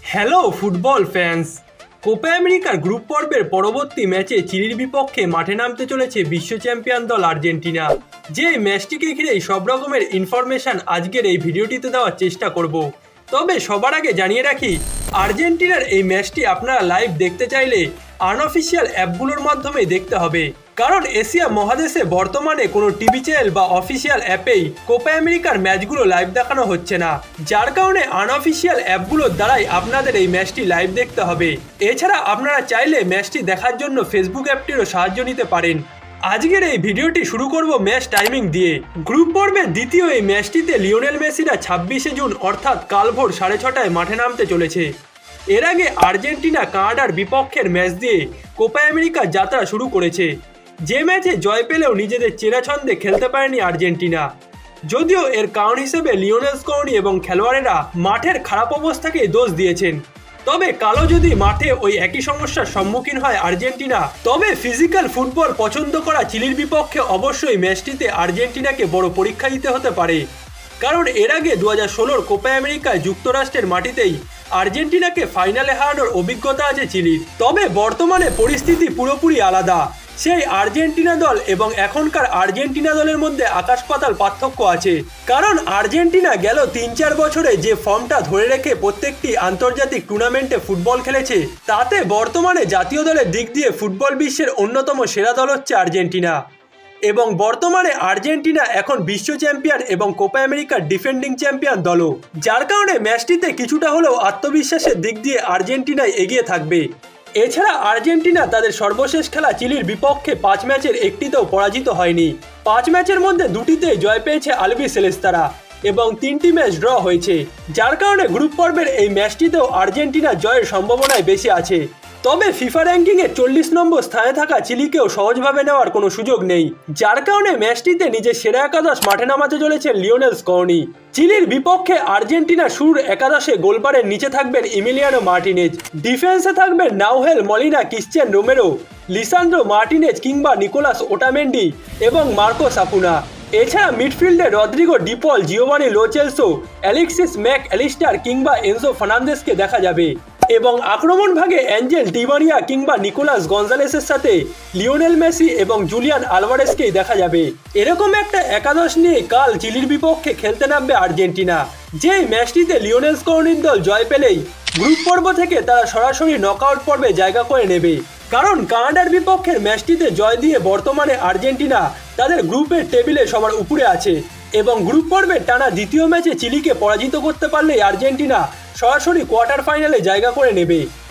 Hello football fans. কোপা আমেরিকার group পর্বের পরবর্তী ম্যাচে চিলির বিপক্ষে মাঠে নামতে চলেছে বিশ্ব চ্যাম্পিয়ন দল আর্জেন্টিনা। যে ম্যাচটিকে ঘিরেই সব রকমের ইনফরমেশন আজকের এই ভিডিওটিতে দেওয়ার চেষ্টা করব। তবে সবার আগে জানিয়ে রাখি, আর্জেন্টিনার এই ম্যাচটি আপনারা লাইভ দেখতে চাইলে আনঅফিসিয়াল অ্যাপগুলোর মাধ্যমে দেখতে হবে, কারণ এশিয়া মহাদেশে বর্তমানে কোনো টিভি চ্যানেল বা অফিসিয়াল অ্যাপেই কোপা আমেরিকার ম্যাচগুলো লাইভ দেখানো হচ্ছে না, যার কারণে আনঅফিসিয়াল অ্যাপগুলোর দ্বারাই আপনাদের এই ম্যাচটি লাইভ দেখতে হবে। এছাড়া আপনারা চাইলে ম্যাচটি দেখার জন্য ফেসবুক অ্যাপটিরও সাহায্য নিতে পারেন। আজকের এই ভিডিওটি শুরু করব ম্যাচ টাইমিং দিয়ে। গ্রুপ পর্বের দ্বিতীয় এই ম্যাচটিতে লিওনেল মেসিরা 26শে জুন অর্থাৎ কাল ভোর 6:30টায় মাঠে নামতে চলেছে। এর আগে আর্জেন্টিনা কানাডার বিপক্ষের ম্যাচ দিয়ে কোপা আমেরিকার যাত্রা শুরু করেছে, যে ম্যাচে জয় পেলেও নিজেদের চেনা ছন্দে খেলতে পারেনি আর্জেন্টিনা। যদিও এর কারণ হিসেবে লিওনেল স্কলনি এবং খেলোয়াড়েরা মাঠের খারাপ অবস্থাকেই দোষ দিয়েছেন। তবে কালও যদি মাঠে ওই একই সমস্যার সম্মুখীন হয় আর্জেন্টিনা, তবে ফিজিক্যাল ফুটবল পছন্দ করা চিলির বিপক্ষে অবশ্যই ম্যাচটিতে আর্জেন্টিনাকে বড় পরীক্ষা দিতে হতে পারে, কারণ এর আগে 2016 কোপা আমেরিকায় যুক্তরাষ্ট্রের মাটিতেই আর্জেন্টিনাকে ফাইনালে হারানোর অভিজ্ঞতা আছে চিলির। তবে বর্তমানে পরিস্থিতি পুরোপুরি আলাদা। সেই আর্জেন্টিনা দল এবং এখনকার আর্জেন্টিনা দলের মধ্যে আকাশ পাতাল পার্থক্য আছে, কারণ আর্জেন্টিনা গেল 3-4 বছরে যে ফর্মটা ধরে রেখে প্রত্যেকটি আন্তর্জাতিক টুর্নামেন্টে ফুটবল খেলেছে, তাতে বর্তমানে জাতীয় দলের দিক দিয়ে ফুটবল বিশ্বের অন্যতম সেরা দল হচ্ছে আর্জেন্টিনা। এবং বর্তমানে আর্জেন্টিনা এখন বিশ্ব চ্যাম্পিয়ন এবং কোপা আমেরিকার ডিফেন্ডিং চ্যাম্পিয়ন দলও, যার কারণে ম্যাচটিতে কিছুটা হলেও আত্মবিশ্বাসের দিক দিয়ে আর্জেন্টিনাই এগিয়ে থাকবে। এছাড়া আর্জেন্টিনা তাদের সর্বশেষ খেলা চিলির বিপক্ষে 5 ম্যাচের একটিতেও পরাজিত হয়নি। 5 ম্যাচের মধ্যে 2টিতে জয় পেয়েছে আলবিসেলেস্তারা এবং 3টি ম্যাচ ড্র হয়েছে, যার কারণে গ্রুপ পর্বের এই ম্যাচটিতেও আর্জেন্টিনা জয়ের সম্ভাবনাই বেশি আছে। তবে ফিফা র্যাঙ্কিংয়ে 40 নম্বর স্থানে থাকা চিলিকেও সহজভাবে নেওয়ার কোনো সুযোগ নেই, যার কারণে ম্যাচটিতে নিজের সেরা একাদশ মাঠে নামাতে চলেছেন লিওনেল স্কলনি। চিলির বিপক্ষে আর্জেন্টিনা শুরুর একাদশে গোলবারের নিচে থাকবেন ইমিলিয়ানো মার্টিনেজ, ডিফেন্সে থাকবেন Nahuel Molina, Cristian Romero, Lisandro Martinez কিংবা নিকোলাস ওটামেন্ডি এবং মার্কো সাপুনা। এছাড়া মিডফিল্ডে Rodrigo De Paul, Giovani Lo Celso, Alexis Mac Allister কিংবা এনজো ফার্নান্দেসকে দেখা যাবে এবং আক্রমণ ভাগে অ্যাঞ্জেল ডিমারিয়া কিংবা নিকোলাস গঞ্জালেসের সাথে লিওনেল মেসি এবং জুলিয়ান আলভারেজকেই দেখা যাবে। এরকম একটা একাদশ নিয়ে কাল চিলির বিপক্ষে খেলতে নামবে আর্জেন্টিনা, যে ম্যাচটিতে লিওনেল স্কলনির দল জয় পেলেই গ্রুপ পর্ব থেকে তারা সরাসরি নকআউট পর্বে জায়গা করে নেবে, কারণ কানাডার বিপক্ষের ম্যাচটিতে জয় দিয়ে বর্তমানে আর্জেন্টিনা তাদের গ্রুপের টেবিলে সবার উপরে আছে এবং গ্রুপ পর্বের টানা দ্বিতীয় ম্যাচে চিলিকে পরাজিত করতে পারলেই আর্জেন্টিনা সরাসরি কোয়ার্টার ফাইনালে জায়গা করে নেবে।